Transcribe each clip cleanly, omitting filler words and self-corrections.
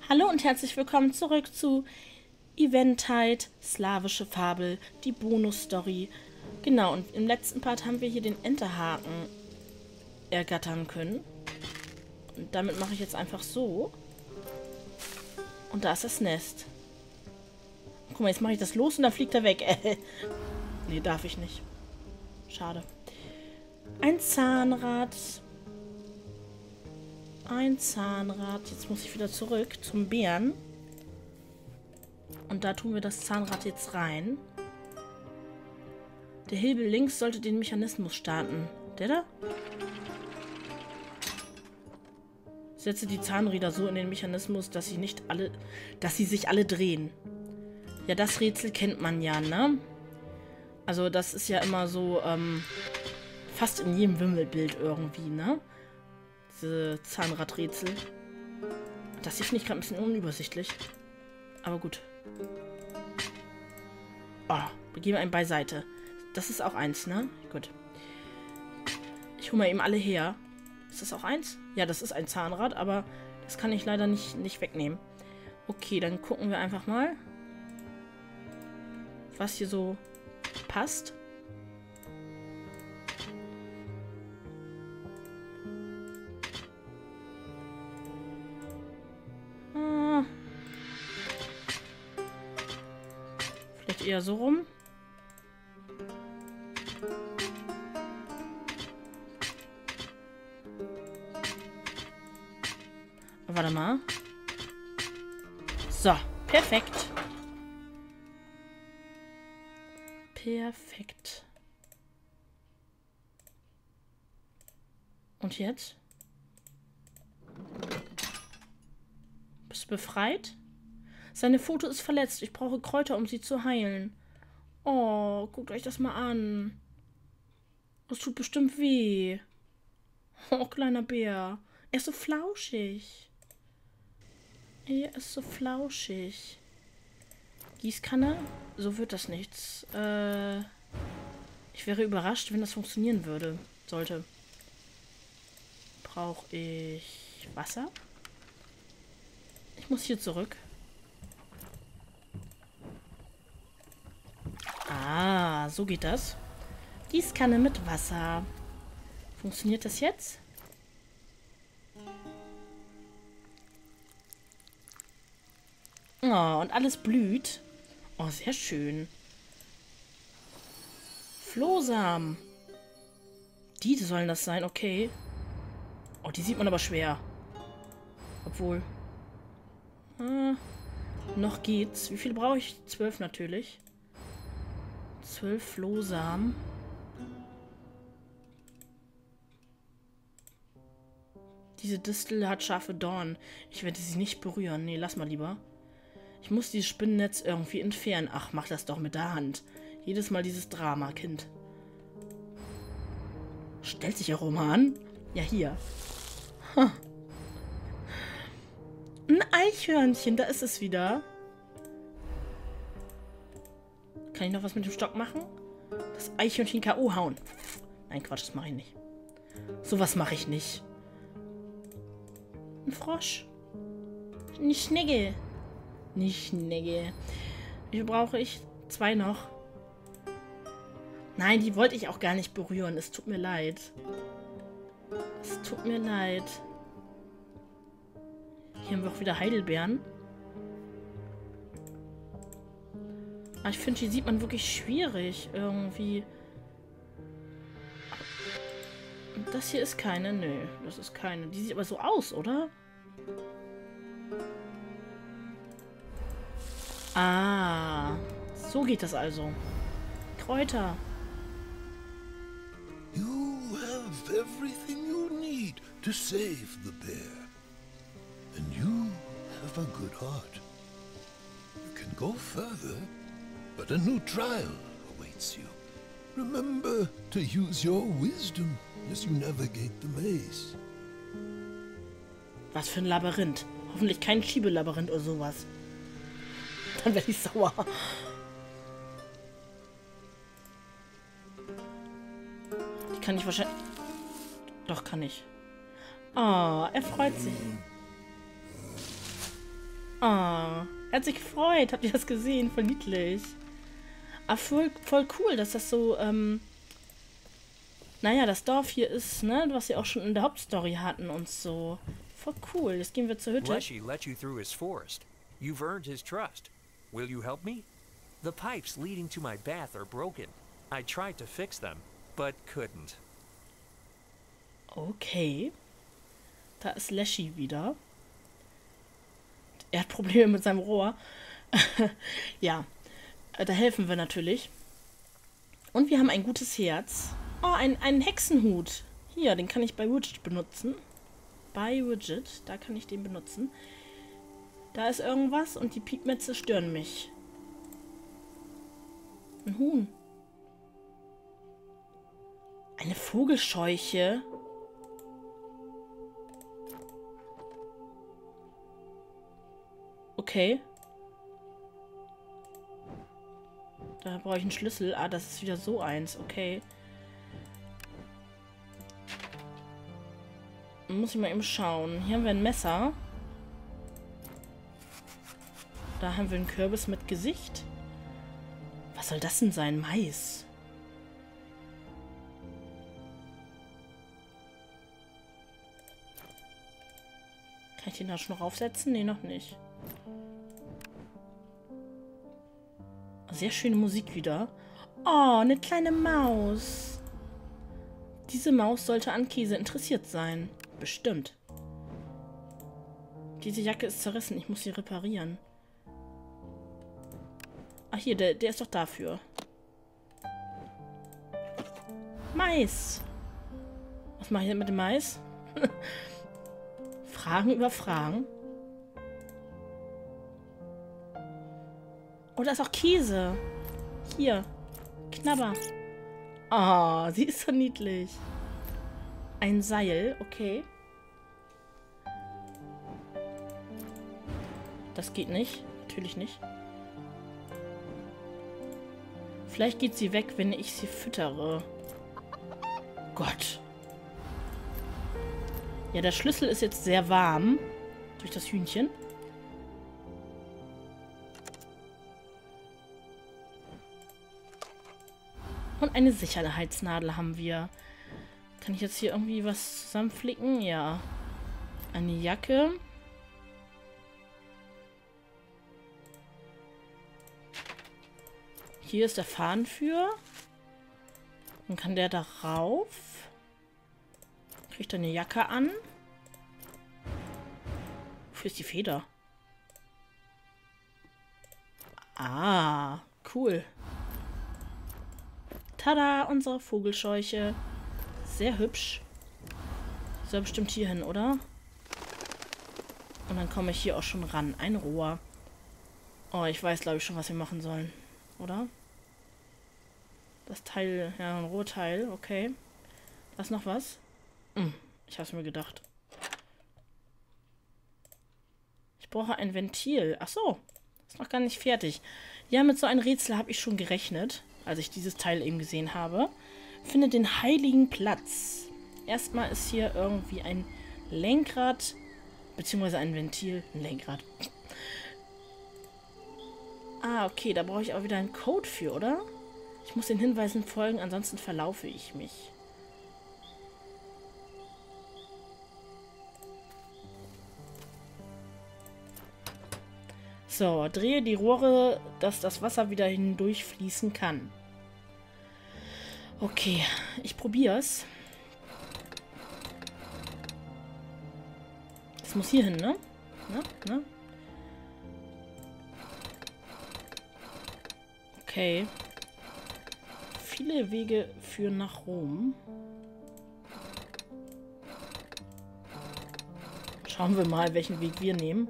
Hallo und herzlich willkommen zurück zu Eventide, slawische Fabel, die Bonus-Story. Genau, und im letzten Part haben wir hier den Enterhaken ergattern können. Und damit mache ich jetzt einfach so. Und da ist das Nest. Guck mal, jetzt mache ich das los und dann fliegt er weg. Nee, darf ich nicht. Schade. Ein Zahnrad. Ein Zahnrad. Jetzt muss ich wieder zurück zum Bären. Und da tun wir das Zahnrad jetzt rein. Der Hebel links sollte den Mechanismus starten. Der da? Setze die Zahnräder so in den Mechanismus, dass sie sich alle drehen. Ja, das Rätsel kennt man ja, ne? Also das ist ja immer so, fast in jedem Wimmelbild irgendwie, ne? Diese Zahnradrätsel. Das hier finde ich gerade ein bisschen unübersichtlich. Aber gut. Oh, wir geben einen beiseite. Das ist auch eins, ne? Gut. Ich hole mal eben alle her. Ist das auch eins? Ja, das ist ein Zahnrad, aber das kann ich leider nicht wegnehmen. Okay, dann gucken wir einfach mal, was hier so passt. Vielleicht eher so rum. Warte mal. So, perfekt. Perfekt. Und jetzt? Bist du befreit? Seine Pfote ist verletzt. Ich brauche Kräuter, um sie zu heilen. Oh, guckt euch das mal an. Das tut bestimmt weh. Oh, kleiner Bär. Er ist so flauschig. Er ist so flauschig. Gießkanne? So wird das nichts. Ich wäre überrascht, wenn das funktionieren würde. Sollte. Brauche ich Wasser? Ich muss hier zurück. Ah, so geht das. Gießkanne mit Wasser. Funktioniert das jetzt? Oh, und alles blüht. Oh, sehr schön. Flohsamen. Die sollen das sein, okay. Oh, die sieht man aber schwer. Obwohl. Noch geht's. Wie viel brauche ich? 12 natürlich. 12 Flohsamen. Diese Distel hat scharfe Dornen. Ich werde sie nicht berühren. Nee, lass mal lieber. Ich muss dieses Spinnennetz irgendwie entfernen. Ach, mach das doch mit der Hand. Jedes Mal dieses Drama, Kind. Stellt sich ja Roman. Ja, hier. Huh. Ein Eichhörnchen, da ist es wieder. Kann ich noch was mit dem Stock machen? Das Eichhörnchen K.O. hauen. Nein, Quatsch, das mache ich nicht. Sowas mache ich nicht. Ein Frosch. Eine Schnecke. Eine Schnecke. Wie viel brauche ich? 2 noch. Nein, die wollte ich auch gar nicht berühren. Es tut mir leid. Es tut mir leid. Hier haben wir auch wieder Heidelbeeren. Aber ich finde, die sieht man wirklich schwierig irgendwie. Und das hier ist keine. Nö, das ist keine. Die sieht aber so aus, oder? Ah, so geht das also. Kräuter. You have everything you need to save the bear. And you have a good heart. You can go further, but a new trial awaits you. Remember to use your wisdom as you navigate the maze. Was für ein Labyrinth. Hoffentlich kein Schiebelabyrinth oder sowas. Dann werde ich sauer. Die kann ich wahrscheinlich... Doch, kann ich. Oh, er freut sich. Ah, er hat sich gefreut. Habt ihr das gesehen? Voll niedlich. Ah, voll cool, dass das so, naja, das Dorf hier ist, ne, was wir auch schon in der Hauptstory hatten und so. Voll cool. Jetzt gehen wir zur Hütte. Leshy let you through his forest. You've earned his trust. Will you help me? The pipes leading to my bath are broken. I tried to fix them, but couldn't. Okay. Da ist Leshy wieder. Er hat Probleme mit seinem Rohr. Ja, da helfen wir natürlich. Und wir haben ein gutes Herz. Oh, einen Hexenhut. Hier, den kann ich bei Widget benutzen. Bei Widget, da kann ich den benutzen. Da ist irgendwas und die Piepmetze stören mich. Ein Huhn. Eine Vogelscheuche. Okay. Da brauche ich einen Schlüssel. Ah, das ist wieder so eins. Okay. Muss ich mal eben schauen. Hier haben wir ein Messer. Da haben wir einen Kürbis mit Gesicht. Was soll das denn sein? Mais. Kann ich den da schon raufsetzen? Nee, noch nicht. Sehr schöne Musik wieder. Oh, eine kleine Maus. Diese Maus sollte an Käse interessiert sein. Bestimmt. Diese Jacke ist zerrissen. Ich muss sie reparieren. Ach, hier, der ist doch dafür. Mais. Was mache ich denn mit dem Mais? Fragen über Fragen. Oh, da ist auch Käse. Hier. Knabber. Oh, sie ist so niedlich. Ein Seil, okay. Das geht nicht. Natürlich nicht. Vielleicht geht sie weg, wenn ich sie füttere. Gott. Ja, der Schlüssel ist jetzt sehr warm. Durch das Hühnchen. Und eine Sicherheitsnadel haben wir. Kann ich jetzt hier irgendwie was zusammenflicken? Ja. Eine Jacke. Hier ist der Faden für. Dann kann der da rauf. Kriegt er eine Jacke an. Wofür ist die Feder? Ah, cool. Tada, unsere Vogelscheuche. Sehr hübsch. Soll bestimmt hier hin, oder? Und dann komme ich hier auch schon ran. Ein Rohr. Oh, ich weiß, glaube ich, schon, was wir machen sollen. Oder? Das Teil, ja, ein Rohrteil, okay. Da ist noch was? Ich habe es mir gedacht. Ich brauche ein Ventil. Ach so, ist noch gar nicht fertig. Ja, mit so einem Rätsel habe ich schon gerechnet, als ich dieses Teil eben gesehen habe. Finde den heiligen Platz. Erstmal ist hier irgendwie ein Lenkrad, beziehungsweise ein Ventil. Ein Lenkrad. Ah, okay, da brauche ich auch wieder einen Code für, oder? Ich muss den Hinweisen folgen, ansonsten verlaufe ich mich. So, drehe die Rohre, dass das Wasser wieder hindurchfließen kann. Okay, ich probiere es. Das muss hier hin, ne? Ne? Okay. Viele Wege führen nach Rom. Schauen wir mal, welchen Weg wir nehmen.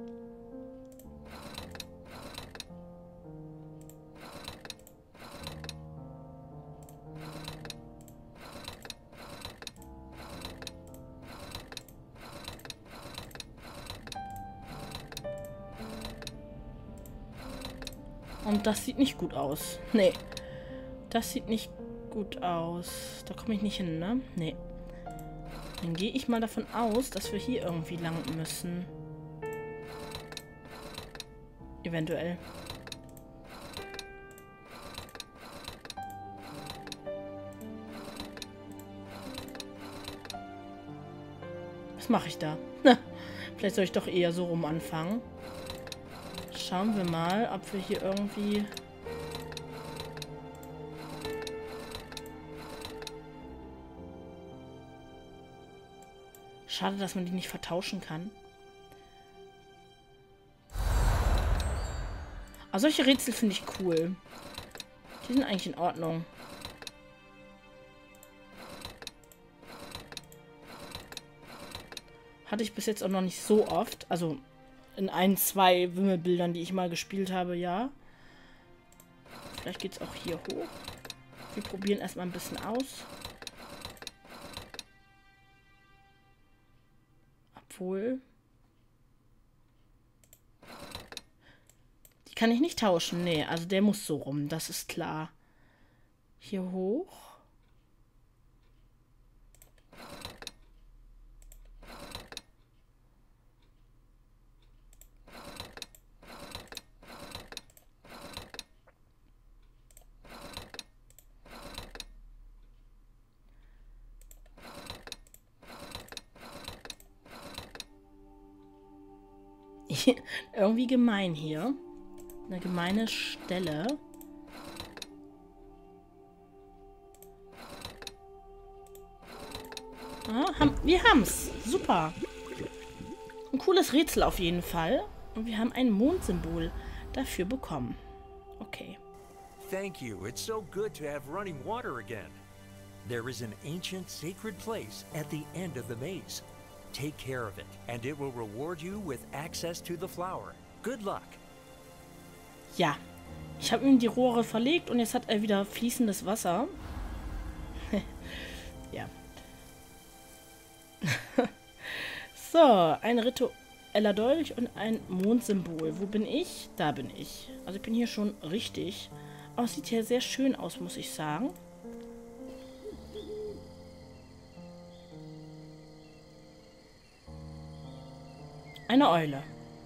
Und das sieht nicht gut aus. Nee. Das sieht nicht gut aus. Da komme ich nicht hin, ne? Nee. Dann gehe ich mal davon aus, dass wir hier irgendwie lang müssen. Eventuell. Was mache ich da? Vielleicht soll ich doch eher so rum anfangen. Schauen wir mal, ob wir hier irgendwie... Schade, dass man die nicht vertauschen kann. Aber solche Rätsel finde ich cool. Die sind eigentlich in Ordnung. Hatte ich bis jetzt auch noch nicht so oft. Also in 1, 2 Wimmelbildern, die ich mal gespielt habe, ja. Vielleicht geht es auch hier hoch. Wir probieren erstmal ein bisschen aus. Obwohl... Die kann ich nicht tauschen. Nee, also der muss so rum. Das ist klar. Hier hoch. Irgendwie gemein hier. Eine gemeine Stelle. Ah, wir haben's. Super. Ein cooles Rätsel auf jeden Fall. Und wir haben ein Mondsymbol dafür bekommen. Okay. Thank you. It's so good to have running water again. There is an ancient sacred place at the end of the maze. Take care of it, and it will reward you with access to the flower. Good luck. Ja, ich habe ihm die Rohre verlegt und jetzt hat er wieder fließendes Wasser. Ja. So, ein ritueller Dolch und ein Mondsymbol. Wo bin ich? Da bin ich. Also ich bin hier schon richtig. Aber es sieht hier sehr schön aus, muss ich sagen. Eine Eule.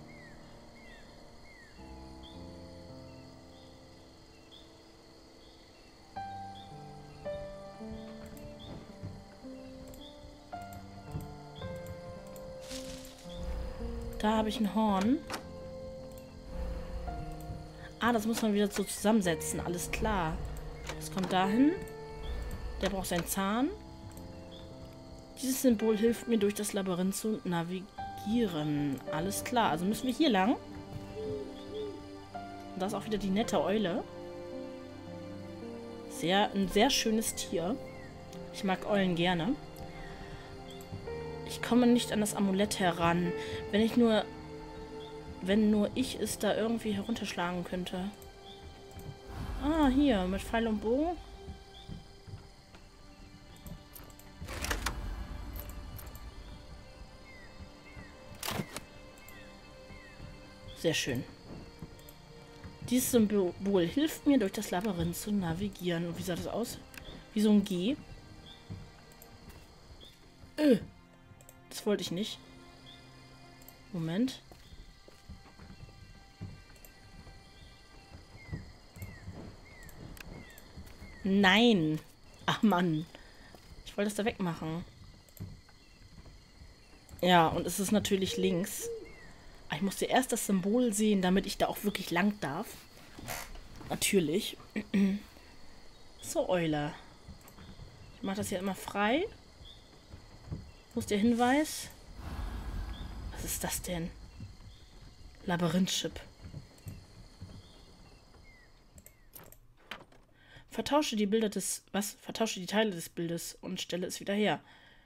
Da habe ich ein Horn. Ah, das muss man wieder so zusammensetzen. Alles klar. Das kommt dahin. Der braucht seinen Zahn. Dieses Symbol hilft mir, durch das Labyrinth zu navigieren. Alles klar. Also müssen wir hier lang. Und da ist auch wieder die nette Eule. Ein sehr schönes Tier. Ich mag Eulen gerne. Ich komme nicht an das Amulett heran. Wenn nur ich es da irgendwie herunterschlagen könnte. Ah, hier, mit Pfeil und Bogen. Sehr schön. Dieses Symbol hilft mir, durch das Labyrinth zu navigieren. Und wie sah das aus? Wie so ein G. Das wollte ich nicht. Moment. Nein. Ach Mann. Ich wollte das da wegmachen. Ja, und es ist natürlich links. Aber ich musste erst das Symbol sehen, damit ich da auch wirklich lang darf. Natürlich. So, Eule. Ich mache das hier immer frei. Wo ist der Hinweis? Was ist das denn? Labyrinth-Chip. Vertausche die Bilder des... Was? Vertausche die Teile des Bildes und stelle es wieder her.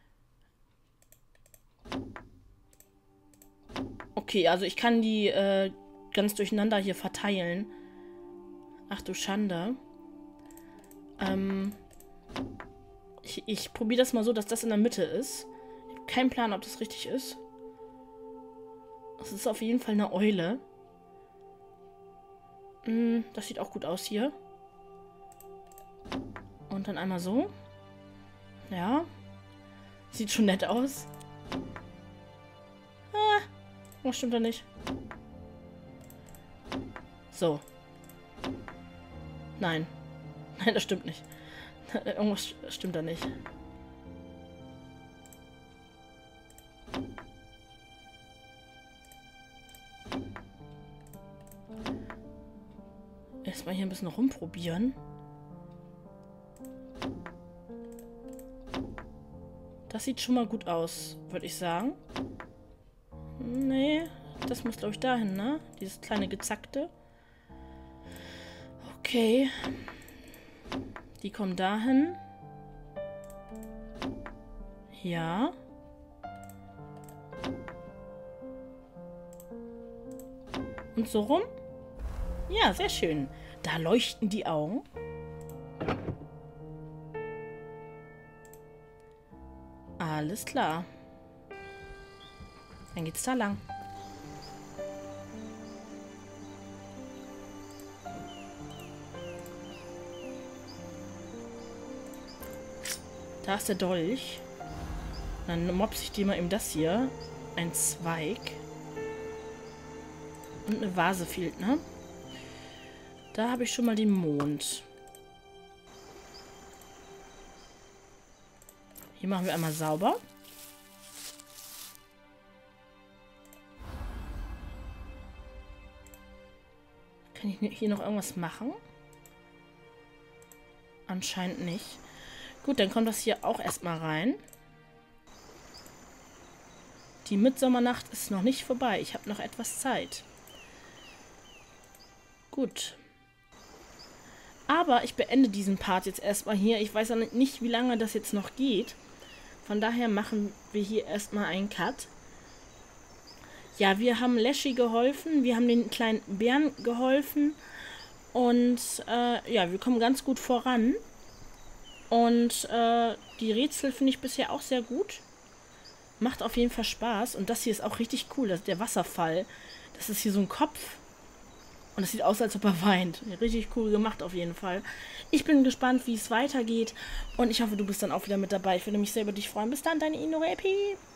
Okay, also ich kann die ganz durcheinander hier verteilen. Ach du Schande. Ich probiere das mal so, dass das in der Mitte ist. Ich habe keinen Plan, ob das richtig ist. Das ist auf jeden Fall eine Eule. Das sieht auch gut aus hier. Und dann einmal so. Ja. Sieht schon nett aus. Ah, was stimmt da nicht? So. Nein. Nein, das stimmt nicht. Irgendwas stimmt da nicht. Erstmal hier ein bisschen rumprobieren. Das sieht schon mal gut aus, würde ich sagen. Nee, das muss, glaube ich, dahin, ne? Dieses kleine Gezackte. Okay. Die kommen dahin. Ja. Und so rum? Ja, sehr schön. Da leuchten die Augen. Alles klar. Dann geht's da lang. Da ist der Dolch. Dann mopse ich dir mal eben das hier. Ein Zweig. Und eine Vase fehlt, ne? Da habe ich schon mal den Mond. Hier machen wir einmal sauber. Kann ich hier noch irgendwas machen? Anscheinend nicht. Gut, dann kommt das hier auch erstmal rein. Die Mitsommernacht ist noch nicht vorbei. Ich habe noch etwas Zeit. Gut. Aber ich beende diesen Part jetzt erstmal hier. Ich weiß ja nicht, wie lange das jetzt noch geht. Von daher machen wir hier erstmal einen Cut. Ja, wir haben Leshy geholfen. Wir haben den kleinen Bären geholfen. Und ja, wir kommen ganz gut voran. Und die Rätsel finde ich bisher auch sehr gut. Macht auf jeden Fall Spaß. Und das hier ist auch richtig cool. Das ist der Wasserfall. Das ist hier so ein Kopf. Und es sieht aus, als ob er weint. Richtig cool gemacht auf jeden Fall. Ich bin gespannt, wie es weitergeht. Und ich hoffe, du bist dann auch wieder mit dabei. Ich würde mich sehr über dich freuen. Bis dann, deine Inorepi.